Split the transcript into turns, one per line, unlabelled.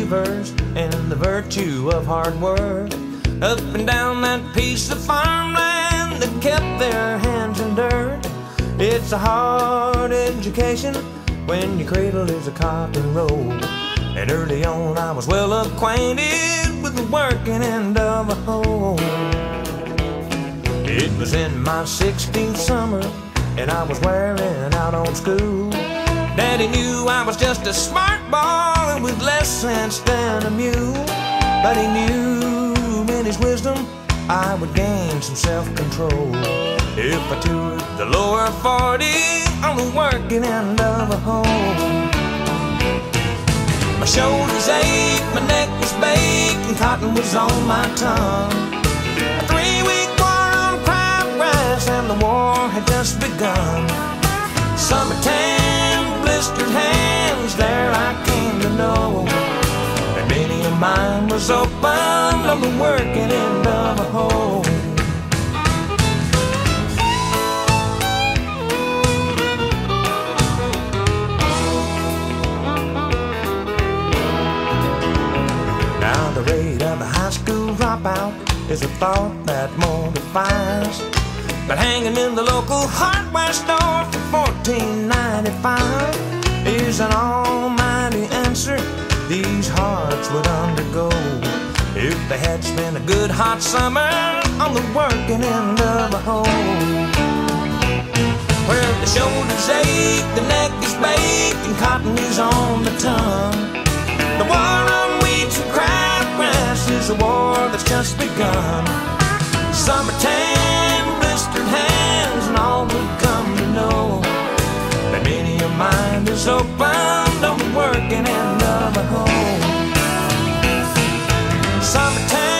believers in the virtue of hard work. Up and down that piece of farmland that kept their hands in dirt. It's a hard education when your cradle is a cotton roll. And early on I was well acquainted with the working end of a hoe. It was in my 16th summer and I was wearing out on school. Daddy knew I was just a smart boy with less sense than a mule. But he knew in his wisdom I would gain some self-control if I toured the lower 40 on the working end of a hoe. My shoulders ached, my neck was baked, and cotton was on my tongue. A 3-week war on crabgrass and the war had just begun. Summer tan, blistered hands, there I came to know that many a mind was open on the working end of a hoe. Now the rate of a high school dropout is a thought that mortifies. But hanging in the local hardware store for $14.95 is an almighty answer these hearts would undergo if they had spent a good hot summer on the working end of a hoe. Where the shoulders ache, the neck is baked, and cotton is on the tongue. The war on weeds and crabgrass is a war that's just begun. Summer tan, blistered hands, and all would come to know that many a mind is opened on the working end of a hoe. Summer tan.